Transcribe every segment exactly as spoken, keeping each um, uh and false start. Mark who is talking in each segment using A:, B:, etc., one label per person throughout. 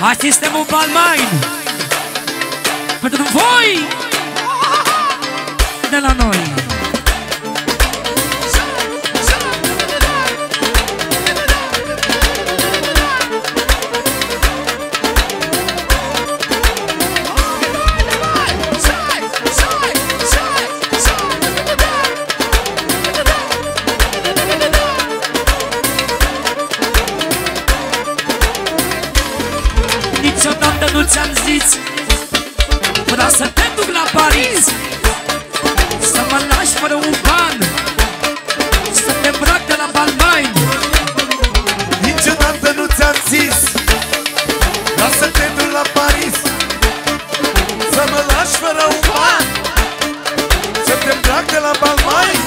A: Hai sistemul Balmain pentru voi de la noi. Niciodată nu ți-am zis, vreau să te duc la Paris, să mă lași fără un ban, să te îmbrac de la Balmain.
B: Niciodată nu ți-am zis, vreau să te duc la Paris, să mă lași fără un ban, să te îmbrac de la Balmain.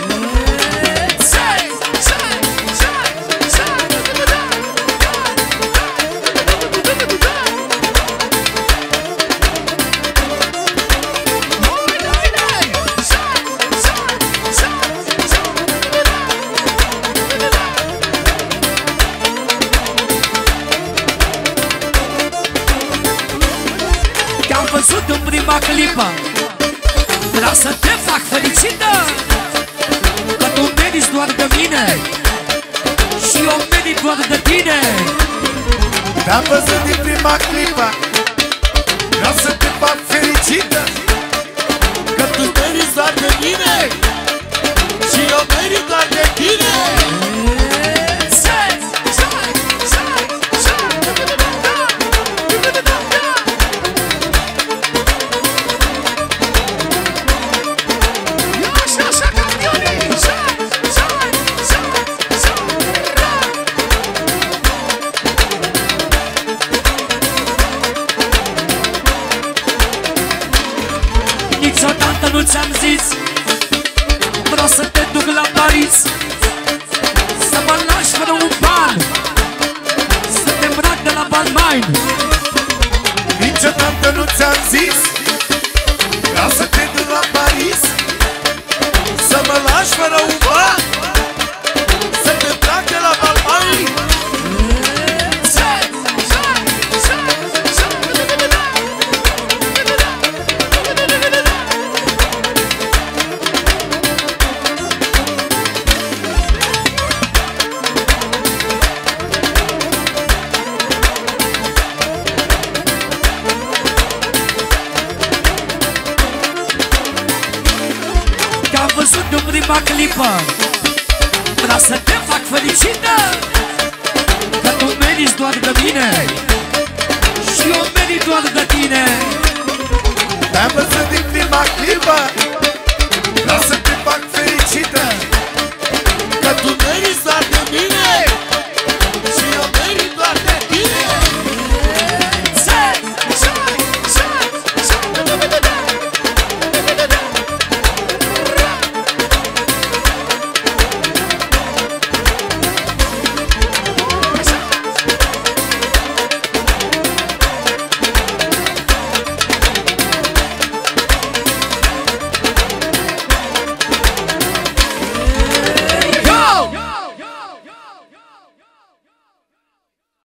A: Te-am văzut în prima clipă, vreau să te fac fericită, că tu meriți doar de mine și eu merit doar de tine.
B: Te-am văzut din prima clipă, vreau să te fac fericită, că tu meriți doar de mine și eu merit doar de tine.
A: Niciodată nu ți-am zis, vreau să te duc la Paris, să mă lași fără un ban, să te îmbrac de la Balmain.
B: Niciodată nu ți-am zis, vreau să te duc la Paris, să mă lași fără un ban, să te îmbrac de la Balmain.
A: Te-am văzut în prima clipă, vreau să te fac fericită, că tu meriți doar de mine și eu merit doar de tine.
B: Te-am văzut din